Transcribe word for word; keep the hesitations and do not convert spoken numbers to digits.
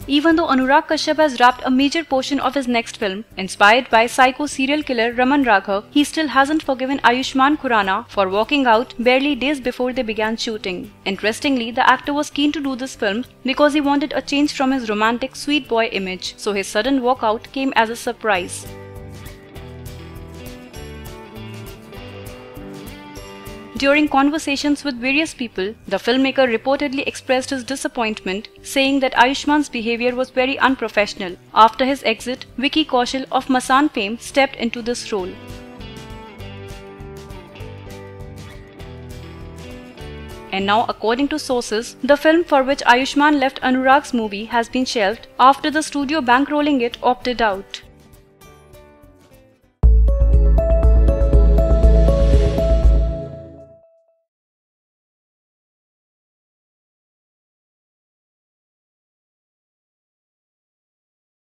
Even though Anurag Kashyap has wrapped a major portion of his next film, inspired by psycho serial killer Raman Raghav, he still hasn't forgiven Ayushmann Khurrana for walking out barely days before they began shooting. Interestingly, the actor was keen to do this film because he wanted a change from his romantic sweet boy image, so his sudden walkout came as a surprise. During conversations with various people, the filmmaker reportedly expressed his disappointment, saying that Ayushmann's behavior was very unprofessional. After his exit, Vicky Kaushal of Masaan fame stepped into this role. And now, according to sources, the film for which Ayushmann left Anurag's movie has been shelved after the studio bankrolling it opted out.